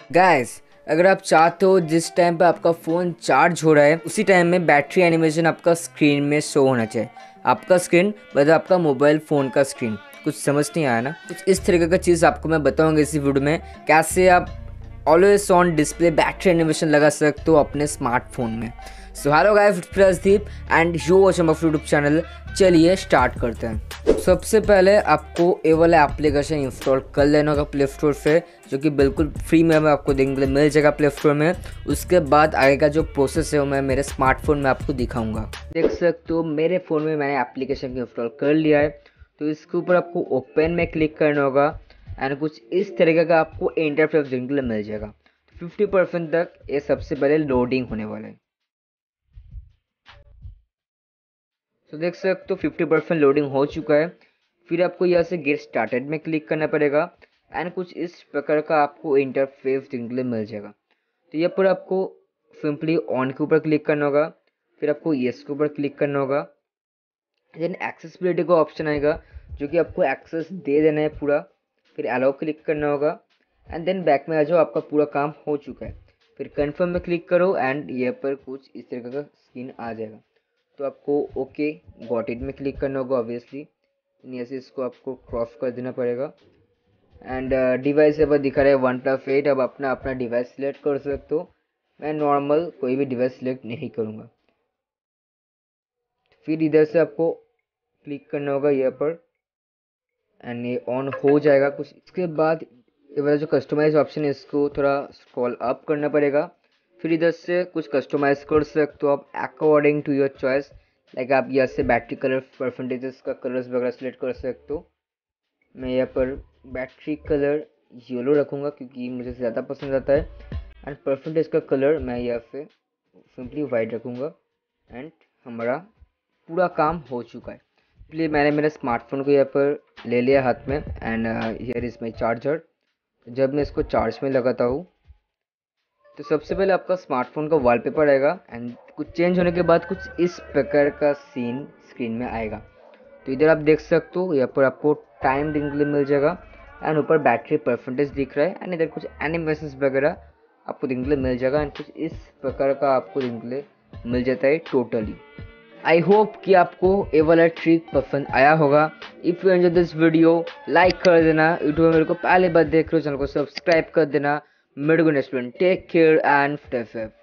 Guys, अगर आप चाहते हो जिस टाइम पे आपका फ़ोन चार्ज हो रहा है उसी टाइम में बैटरी एनिमेशन आपका स्क्रीन में शो होना चाहिए। आपका स्क्रीन मतलब आपका मोबाइल फ़ोन का स्क्रीन। कुछ समझ नहीं आया ना? कुछ इस तरीके का चीज़ आपको मैं बताऊंगा इसी वीडियो में, कैसे आप always on display battery animation लगा सकते हो अपने स्मार्टफोन में। So hello guys, it's Pradeep and you watch my YouTube channel. चलिए स्टार्ट करते हैं। सबसे पहले आपको ये वाला एप्लीकेशन इंस्टॉल कर लेना होगा प्ले स्टोर से, जो कि बिल्कुल फ्री में आपको देखने के लिए मिल जाएगा प्ले स्टोर में। उसके बाद आगे का जो प्रोसेस है वो मैं मेरे स्मार्टफोन में आपको दिखाऊंगा। देख सकते हो मेरे फ़ोन में मैंने एप्लीकेशन को इंस्टॉल कर लिया है। तो इसके ऊपर आपको ओपन में क्लिक करना होगा एंड कुछ इस तरीके का आपको इंटरफेस देखने के लिए मिल जाएगा। 50% तक ये सबसे पहले लोडिंग होने वाला है। तो देख सकते हो 50% लोडिंग हो चुका है। फिर आपको यहाँ से गेट स्टार्टेड में क्लिक करना पड़ेगा एंड कुछ इस प्रकार का आपको इंटरफेस देखने के लिए मिल जाएगा। तो यहाँ पर आपको सिंपली ऑन के ऊपर क्लिक करना होगा, फिर आपको येस के ऊपर क्लिक करना होगा। देन एक्सेसिबिलिटी का ऑप्शन आएगा जो कि आपको एक्सेस दे देना है पूरा, फिर अलाउ क्लिक करना होगा एंड देन बैक में आ जाओ, आपका पूरा काम हो चुका है। फिर कन्फर्म में क्लिक करो एंड यहाँ पर कुछ इस तरीके का स्क्रीन आ जाएगा। तो आपको ओके गॉट इट में क्लिक करना होगा ऑब्वियसली। यहाँ से इसको आपको क्रॉस कर देना पड़ेगा एंड डिवाइस यहाँ पर दिखा रहा है 1+8। अब अपना अपना डिवाइस सिलेक्ट कर सकते हो। मैं नॉर्मल कोई भी डिवाइस सिलेक्ट नहीं करूँगा। फिर इधर से आपको क्लिक करना होगा यहाँ पर एंड ये ऑन हो जाएगा कुछ। इसके बाद ये वाला जो कस्टमाइज ऑप्शन है इसको थोड़ा स्क्रॉल अप करना पड़ेगा। फिर इधर से कुछ कस्टमाइज कर सकते हो आप according to your choice. Like आप यहाँ से बैटरी कलर परसेंटेजेस का कलर्स वगैरह सेलेक्ट कर सकते हो। मैं यहाँ पर बैटरी कलर येलो रखूँगा क्योंकि मुझे ज़्यादा पसंद आता है एंड परसेंटेज का कलर मैं यहाँ पे सिंपली वाइट रखूँगा एंड हमारा पूरा काम हो चुका है। इसलिए मैंने मेरे स्मार्टफोन को यहाँ पर ले लिया हाथ में and here is my charger. जब मैं इसको चार्ज में लगाता हूँ तो सबसे पहले आपका स्मार्टफोन का वॉलपेपर आएगा एंड कुछ चेंज होने के बाद कुछ इस प्रकार का सीन स्क्रीन में आएगा। तो इधर आप देख सकते हो यहाँ पर आपको टाइम देखने के लिए मिल जाएगा एंड ऊपर बैटरी परसेंटेज दिख रहा है एंड इधर कुछ एनिमेशन वगैरह आपको देखने के लिए मिल जाएगा एंड कुछ इस प्रकार का आपको देखने के लिए मिल जाता है टोटली। आई होप कि आपको ये वाला ट्रिक पसंद आया होगा। If you enjoy this video like कर देना। यूट्यूब में मेरे को पहले बार देख रहे हो चैनल को सब्सक्राइब कर देना। मेरे को next take care and stay safe.